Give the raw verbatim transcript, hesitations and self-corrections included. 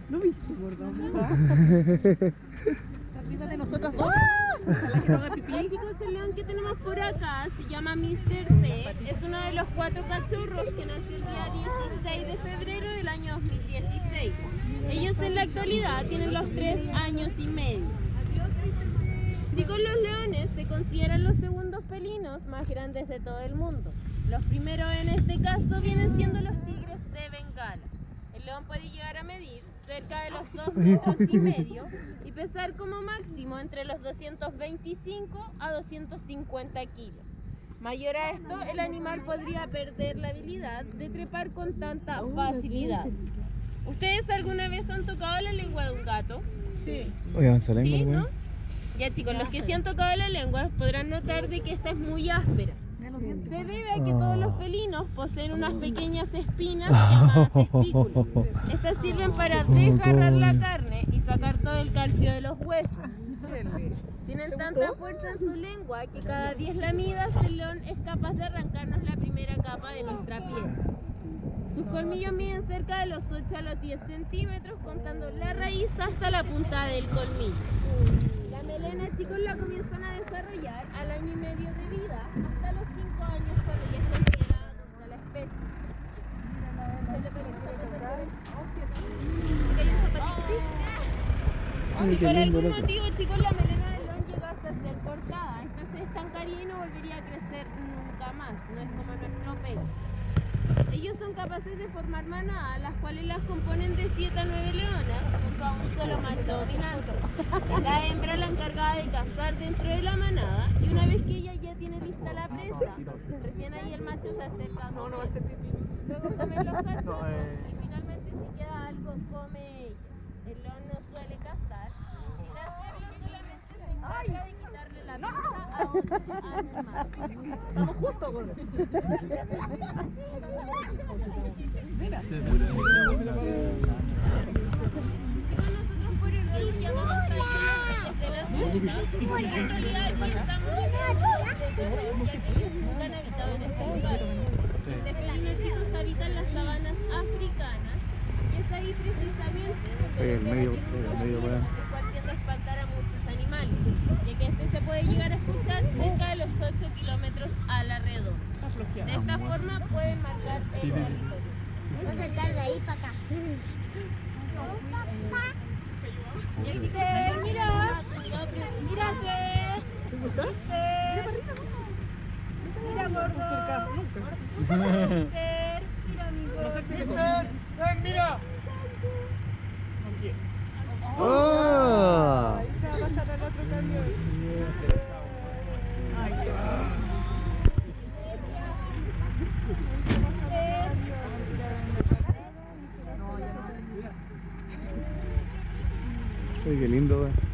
¿No viste, gordo? Arriba de nosotros dos. Ojalá que no haga pipí. Chicos, el león que tenemos por acá se llama míster T. Es uno de los cuatro cachorros que nació el día dieciséis de febrero del año dos mil dieciséis. Ellos en la actualidad tienen los tres años y medio. Chicos, los leones se consideran los segundos felinos más grandes de todo el mundo. Los primeros en este caso vienen siendo los tigres de Bengala. El león puede llegar a medir cerca de los dos metros y medio y pesar como máximo entre los doscientos veinticinco a doscientos cincuenta kilos. Mayor a esto, el animal podría perder la habilidad de trepar con tanta facilidad. ¿Ustedes alguna vez han tocado la lengua de un gato? Sí. Oye, avanza la lengua, ¿Sí? güey. ¿No? Ya chicos, los que sí han tocado la lengua podrán notar de que esta es muy áspera. Se debe a que todos los felinos poseen unas pequeñas espinas llamadas estículas. Estas sirven para desgarrar la carne y sacar todo el calcio de los huesos. Tienen tanta fuerza en su lengua que cada diez lamidas el león es capaz de arrancarnos la primera capa de nuestra piel. Sus colmillos miden cerca de los ocho a los diez centímetros, contando la raíz hasta la punta del colmillo. La melena, chicos, la comienzan a desarrollar al año y medio de vida, hasta los cinco años cuando ya se considera adulta la especie. Si por algún motivo, chicos, la melena del león llegase a ser cortada, esta se estancaría y no volvería a crecer nunca más, no es como nuestro pelo. Ellos son capaces de formar manadas, las cuales las componen de siete a nueve leonas junto a un solo macho dominante. Es la hembra la encargada de cazar dentro de la manada y una vez que ella ya tiene lista la presa, recién ahí el macho se acerca a comer. Luego comen los cachorros y finalmente si queda algo come ella. El león no suele cazar y de hacerlo solamente se encarga de quitarle la presa a otros animales. Estamos justo, gordo. Mira. Nosotros por el rol llamamos a ellos de la selva, porque en realidad aquí estamos en el que ellos nunca han habitado en este lugar. Los felinos chicos habitan las sabanas africanas y es ahí precisamente donde El medio, tienen el un medio, sonido el cual tiende a espantar a muchos animales, ya que este se puede llegar a escuchar cerca de los ocho kilómetros a la redonda. De esta forma pueden marcar el territorio. Voy a saltar de ahí para acá. Mister, mira, mírate. ¿Estás? Mira, gordo. Mister, mira, mi gordo. Mister, ven, mira. ¡Oh! Ahí se va a pasar al otro camión. Ay, qué Uy, qué lindo, güey.